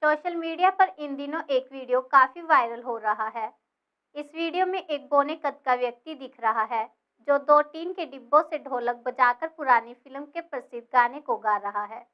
Social media पर इन दिनों एक वीडियो काफी वायरल हो रहा है। इस वीडियो में एक बौने कद का व्यक्ति दिख रहा है जो दो टीन के डिब्बों से ढोलक बजाकर पुरानी फिल्म के प्रसिद्ध गाने को गा रहा है।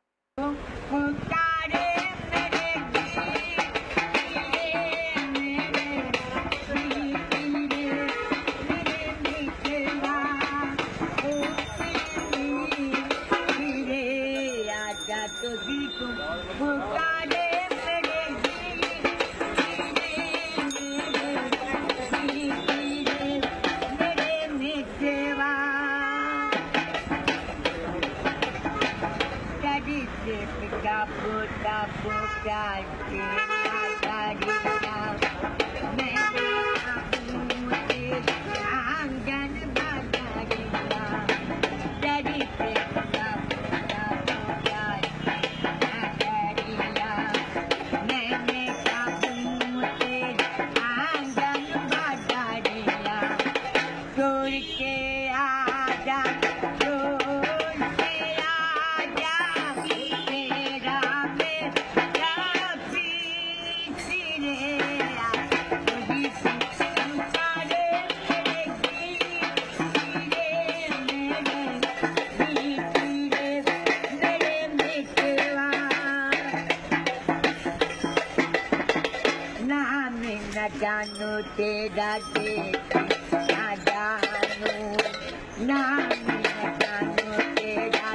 जानो तेरा ना जानो ना जानो तेरा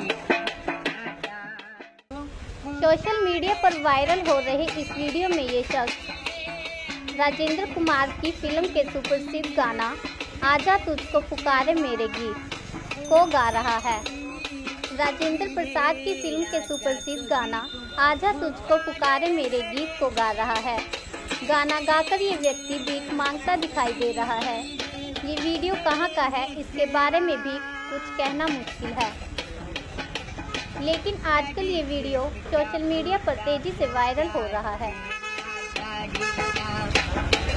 सोशल मीडिया पर वायरल हो रहे इस वीडियो में ये शख्स राजेंद्र कुमार की फिल्म के सुप्रसिद्ध गाना आजा तुझको पुकारे मेरे गीत को गा रहा है। राजेंद्र प्रसाद की फिल्म के सुप्रसिद्ध गाना आजा तुझको पुकारे मेरे गीत को गा रहा है। गाना गाकर ये व्यक्ति भीख मांगता दिखाई दे रहा है। ये वीडियो कहाँ का है इसके बारे में भी कुछ कहना मुश्किल है, लेकिन आजकल ये वीडियो सोशल मीडिया पर तेजी से वायरल हो रहा है।